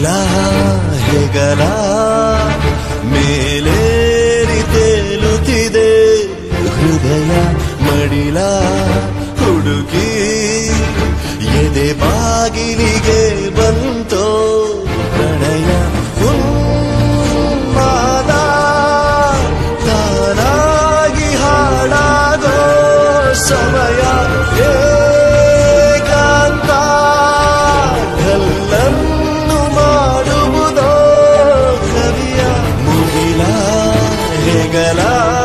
ಮುಗಿಲ ಹೆಗಲ ಮೇಲೇರಿ ತೇಲುತ್ತಿದೆ ಹೃದಯ ಮಡಿಲ ಹುಡುಕಿ ಎದೆ ಬಾಗಿಲಿಗೆ ಬಂತೋ ಪ್ರಣಯ ಉನ್ಮಾದ ತಾನಾಗಿ ಹಾಳಾಗೋ ಸಮಯ ಏಕಾಂತ ಕಲ್ಲನ್ನು ಮಾಡುವುದೋ ಕವಿಯ ಮುಗಿಲ ಹೆಗಲ